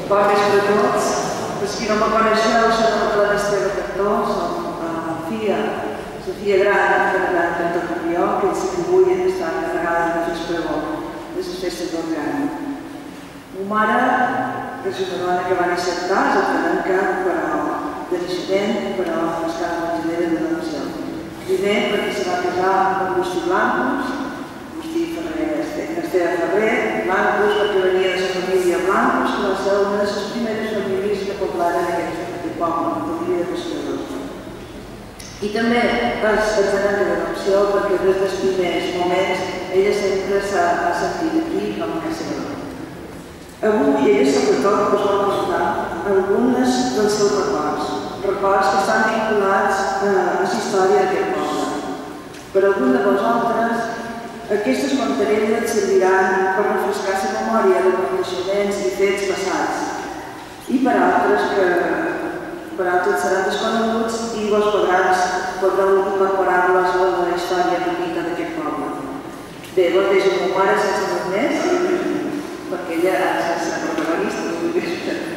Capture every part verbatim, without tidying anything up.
Bon vespre a tots. Per qui no me coneixeu, soc la Clara Esteve Cantó, soc la filla, la filla gran de la Cantó Carrió, que és que avui està encarregada de fer el pregó de les festes del Gran. Ma mare és una dona que va néixer a Cas, a Franca, però de naixement, però no és cap menjadera de donació. Primer perquè se va casar amb Agustí Blancos, Agustí Esteve Ferrer, Blancos perquè venia de la família Blancos, que va ser una de les primeres famílies que poblaren aquest poble, la família de pescadors. I també és excelent de l'adopció perquè des dels primers moments ella sempre s'ha sentit aquí com a casa seva. Avui ella sobretot us vol portar algunes dels seus records, records que estan vinculats a la història d'aquest poble. Per a alguns de vosaltres, aquestes contarelles serviran per refrescar la memòria de coneixements i fets passats i per altres que per altres seran desconeguts i vos podreu incorporar-los a la història petita d'aquest poble. Bé, vos deixo amb mare sense res més, perquè ella és la protagonista de l'universitat.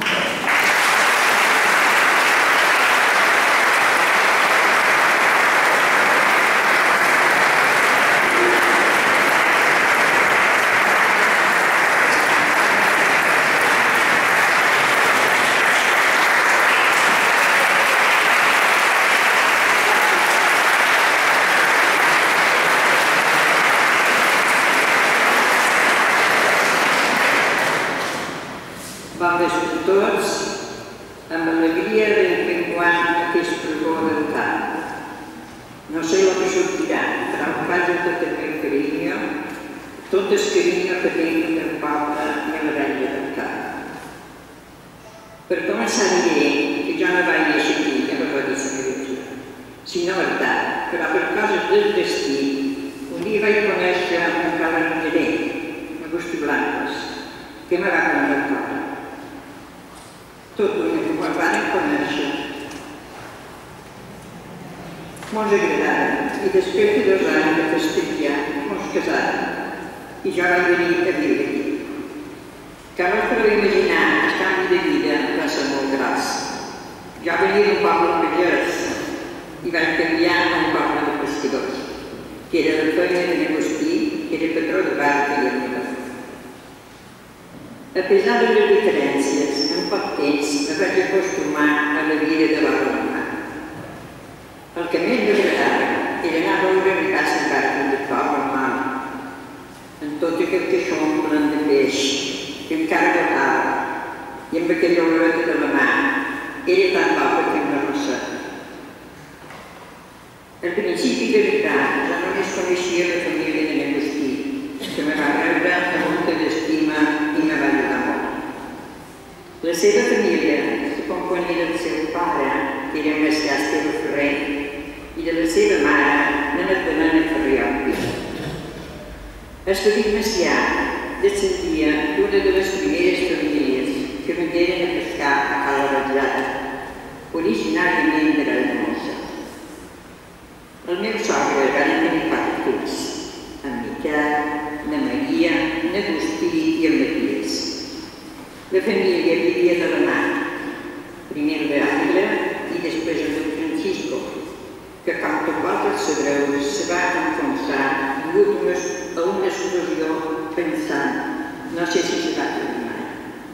Bon vespre a tots, amb alegria benvinguant aquest pregó d'entrada. No sé el que sortirà, però ho faig amb tot el meu carinyo, tot el carinyo que tinc del poble i a la vella d'entrada. Per començar diré que jo no vaig néixer aquí, que no vaig dir sinó veritat, però per coses del destí, un dia vaig conèixer un calendarer, Agustí Blancos, que me va conèixer. Tot el que quan van conèixer mos agradava i després de dos anys de festejar mos casàvem i jo vaig venir a viure aquí. Que no us podeu imaginar el canvi de vida va ser molt gros. Jo venia d'un poble pagès i vaig canviar a un poble de pescadors, que era la feina de Agustí, que era patró de barca i amiga. A pesar de les diferències, en poc temps me vaig acostumar a la vida de la Roma. El que més m'agradava era anar a veure arribar a la barca del poble mal, en tot aquell caixó plen de peix, que encara botava, i amb aquella oloreta de la mà, era tan pobre que em va rossar. Al principi de veritat, jo només coneixia la família de Agustí, que me va rebre amb molta d'estima i me va ajudar molt. La seva família se componia del seu pare, que era un mestre Esteve Ferrer, i de la seva mare, Nena Helena Ferriol. Esteve Macià descendia d'una de les primeres famílies que vengueren a pescar a Cala Ratllada, originàriament de l'Almossa. El meu sogre va tenir quatre fills, en Miquel, na Maria, n'Agustí i en Matías. La família vivia de la mà, primer el Beagle i després el de Francisco, que com tot els sabreu se va enfonsar a una explosió pensant, no sé si se va tornar.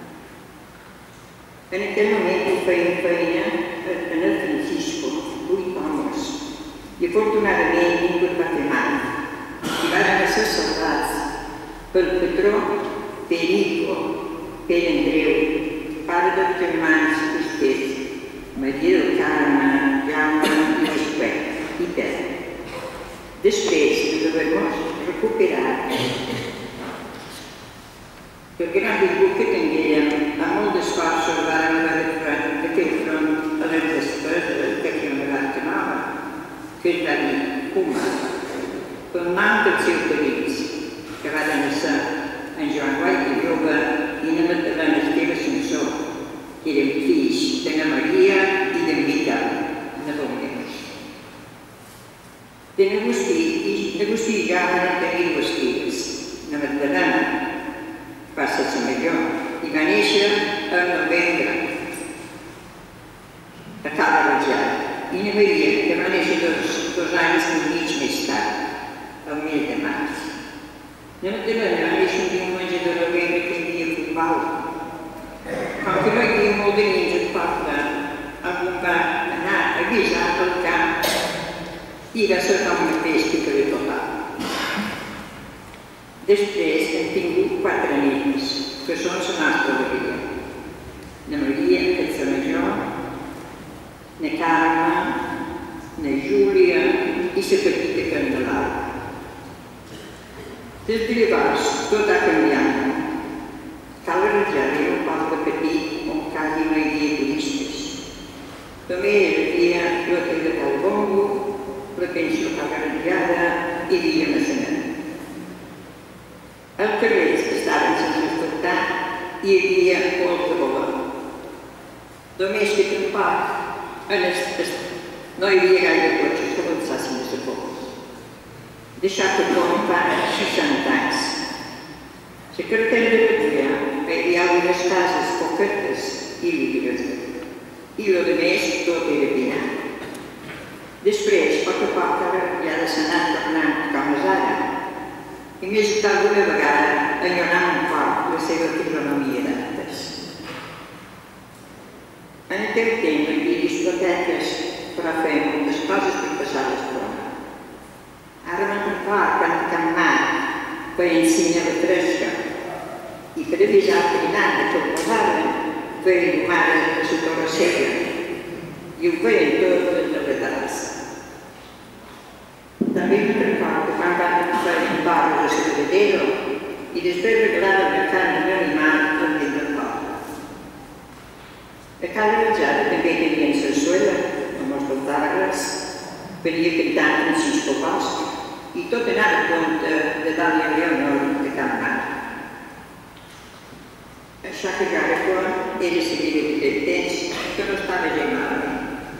En aquell moment ho feien feina en el Francisco, vuit homes, i afortunadament ningú va fer mal. I van ser salvats pel patró Perico, Pere Andreu, pare dels germans Costets, Maria del Carme, Jaume i José, i Pere. Després d'haver-nos recuperat el gran virtut que tinguérem, amb molt d'esforç el vàrem haver de fer front a les despeses d'aquella barca nova, que es va dir Puma, pel nom dels seus parents, que va néixer en Joan Guait i Jove i na Magdalena Esteve Sansó, que eren fills de na Maria i d'en Miquel, na Domènec. De n'Agustí i jo van tenir dues filles, na Magdalena, va ser la major, i va néixer néixer en novembre, a Cala Rajada, i na Maria, que va néixer dos anys i mig més tard, el mes de març. Na Magdalena va néixer un diumenge de novembre que hi havia futbol. Com que no hi havia molt de nins al poble, algú va anar a guisar pel camp i va cercar una pesca que li tocava. Després hem tingut quatre nens, que són la nostra alegria. Na Maria, que és la major, na Carme, na Júlia i la petita que és la Laura. Des de llavors, tot ha canviat. Cala Rajada era un poble petit on quasi no hi havia turistes. Només hi havia l'hotel de Cal Bongo, la pensió Cala Rajada i Villa Massanet. Els carrers estaven sense asfaltar i hi havia molts de valor. Només que tampoc no hi havia gaire cotxes que avançassin des de pols. Deixar que com fa seixanta anys. La carretera de Batea hi havia algunes cases poquetes i lliures, i el més tot era pinat. Després, a poc a poc, ja de s'ha anat tornant com és ara, i més tard d'una vegada enyorant un poc la seva fisonomia d'antes. En aquell temps hi havia discoteques, però feien moltes coses per passar l'estona. Ara me'n record quan a Can Marc feien cinema fresca i per avisar el crinat que ho posaven feien humanes a la Torre Cega i ho feien tot des de la terrassa. També me'n record que quan van fer barres a Sabadell i després regalaven la carn d'animal també del poble. A Cala Rajada també tenien sarsuela, no mos faltava res, venia cantant Francisco Costa i tot anava a compte de Dàlia Leonor de Can Marc. Això que jo ara quan era la vida d'aquell temps que no estava gens malament.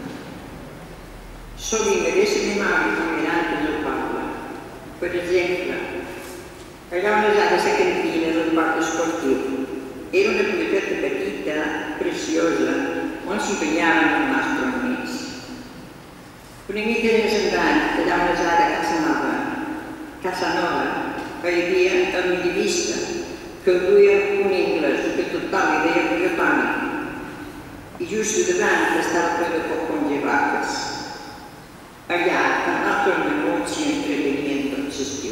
Sovint hagués animat i caminant en el poble. Per exemple, allà on és ara la cantina del parc esportiu. Era una propietat petita, preciosa, on s'hi banyaven els nostres amics. Una mica més endavant, allà on és ara Casa Nova, Casa Nova, hi havia el minivista, que el duia un anglès que tothom li deia biotònic. I just davant estava ple de cocons i vaques. Allà, el nostre menú s'hi entretenien tot l'estiu.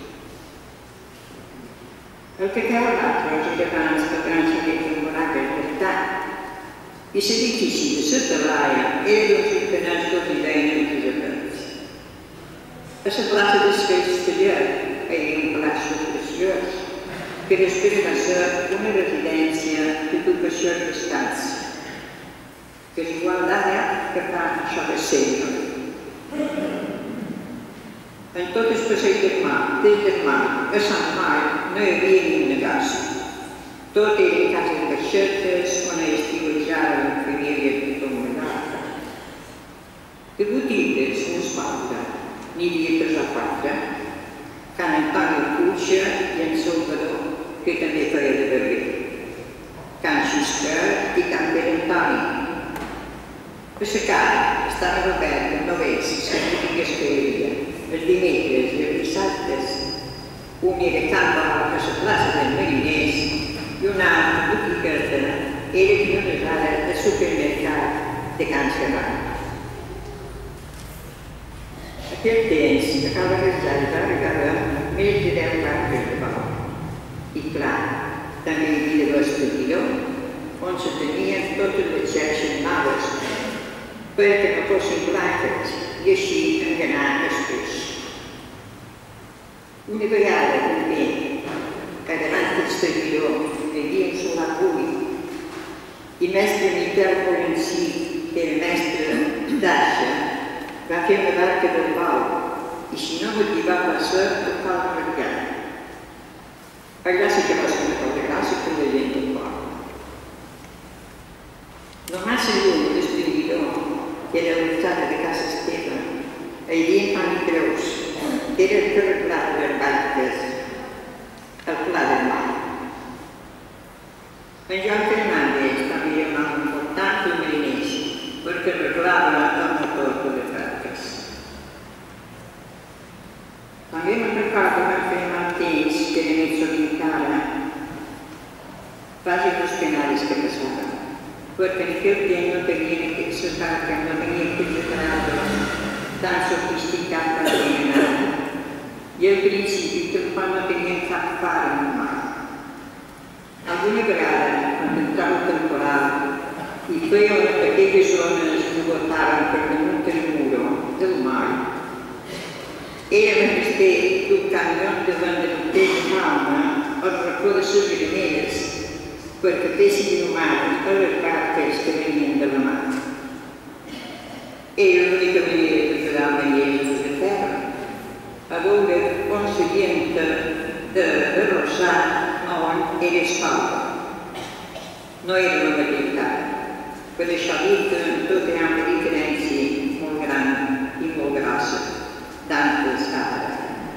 El que quedava l'altre era abans que el gran xalet de Moraca és veritat. I l'edifici de la Talaia era d'uns centenars tots i deien els isabels. A la plaça del Castellar hi havia un palatge preciós que després va ser una residència d'educació i descans, que és igual d'ara que fa això de sempre. En tot el passeig del mar, des del mar a Sant Marc, no hi havia ni un negoci. Tot eren cases baixetes on estiuejaven famílies de tot menor. De botigues no es falta, n'hi havia tres o quatre. Can Antoni Puixa i en Salvador, que també feia de barber. Can Xisquer i Can Pere Antoni. A la cara estaven obertes només les botigues que hi havia. Els dimecres i els dissabtes, un era Can Bau a la plaça dels Mariners i una altra botigueta era pionera del supermercat de Can Serrano. Aquell temps, a Cala Rajada va arribar més de deu barques de bau. I clar, també hi havia l'estadidor, on se tenien totes les xarxes noves perquè no fossin blanques i així enganar els peix. Una vegada també, a davant del servidor, hi havia un solar buit i mestre Miquel Morencí, que era mestre d'Aixa, va fer una barca del bau i si no motivava a ser, el Cala Rajada. Allà sí que va ser una cosa gràcia per la gent del poble. Només la llum del servidor, que era l'alçada de Casa Esteve, hi havia Pani Creus, que era el que arreglava les barques al Pla del Mar. En Joan Fernández també era un home important i mariners, perquè arreglava el motor de barques. També me'n recordo que van fer mal temps que era més sovint ara, quasi els penaris que passaven, perquè en aquell temps no tenien aquestes barques, no tenien aquests operadors tan sofisticats com tenen ara. I al principi tampoc no tenien cap far en el mar. Alguna vegada, quan entrava el temporal i feia una d'aquelles zones que botaven per damunt del muro del mar, era menester d'un camió davant del peix calma al racó de les graneres perquè fessin inhumades a les barques que venien de la mar. Era l'única manera d'ajudar mariners de terra, a veure on s'havien d'arrossar on era escalda. No era la veritat. Per això dic que tot hi ha una diferència molt gran i molt grossa d'antes a ara.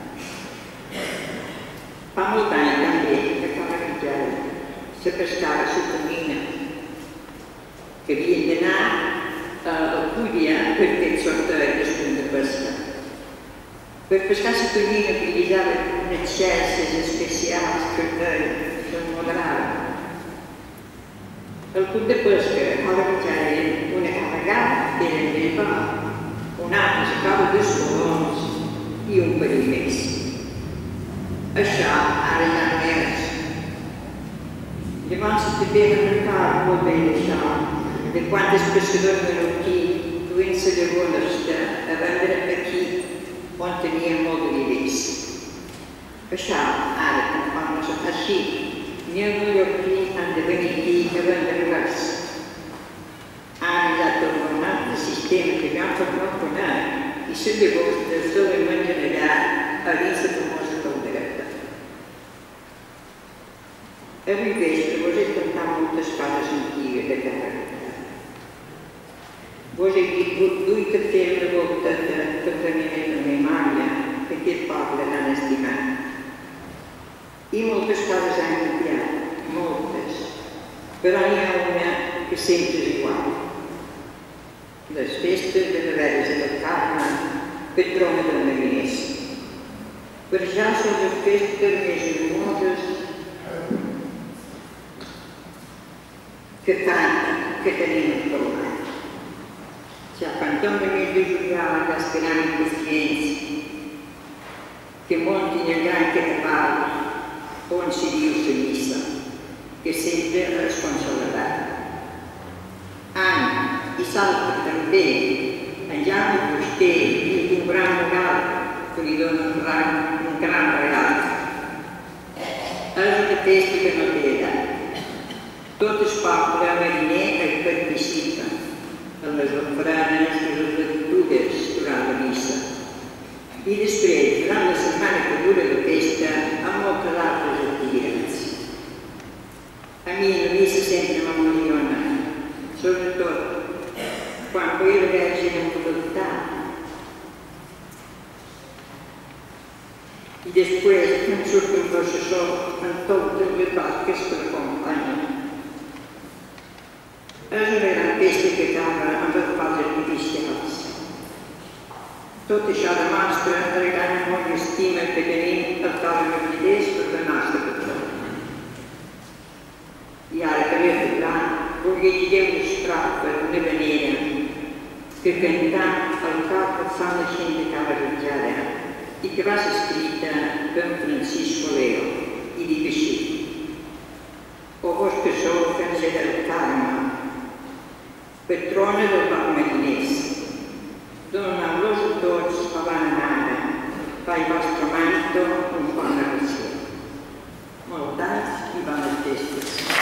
Fa molt d'any també que a la Ritjada se pescava la tonyina, que havien d'anar a Alcúdia per fer sorteig de pesca. Per pescar la tonyina utilitzaven unes xarxes especials que s'emmoderaven. El punt de pesca a la Ritjada una carregada era el més bo, un altre sacava dos colons i un parell més. Això ara ja no és. Llavors també me'n recordo molt bé d'això, de quantes pescadors menorquins duien les llagones a vendre aquí on tenien molt de nivells. Això ara tampoc no se fa així, ni els mallorquins han de venir aquí a vendre res. Han anat tot un altre sistema que jo no conec i les llavors se les mengen allà a dins la famosa caldereta. Avui vespre vos he contat moltes coses antigues de terra. Vos he dit duit a fer una volta de caminament de memòria d'aquest poble tan estimat. I moltes coses han canviat, moltes, però n'hi ha una que sempre és igual. Les festes de Naveres del Carme, patrona dels mariners. Per això són les festes més hermoses que fan que tenim per l'any. Ja quan tom de mes de juliol ja esperant els clients que montin el gran carnaval on s'hi diu la missa, que sempre es consolarà. Han i salta també en Jaume Fuster i un gran regal que li dona un gran regal. És una festa que no té edat. Tot el poble mariner hi participa, en les ofrenes i les lectures durant la missa. I després, durant la setmana que dura la festa, amb moltes altres activitats. A mi la missa sempre m'emociona, sobretot quan veig la Verge en voluntat. I després em surt un processó amb totes les barques que l'acompanyen. És una gran festa que acaba amb els focs artificials. Tot això demostra el gran amor i estima que tenim els dos mariners per la nostra patrona. I ara per acabar, volia mostrar-vos una manera que cantant el cor que fa la gent de Cala Ritjada i que va ser escrita per Francisco Leo, i dic així: o vos que sou Verge del Carme, patrona dels bons mariners, doneu-los a tots a bona mare, fa il vostre manto un bon negoci. Moltes i bones festes.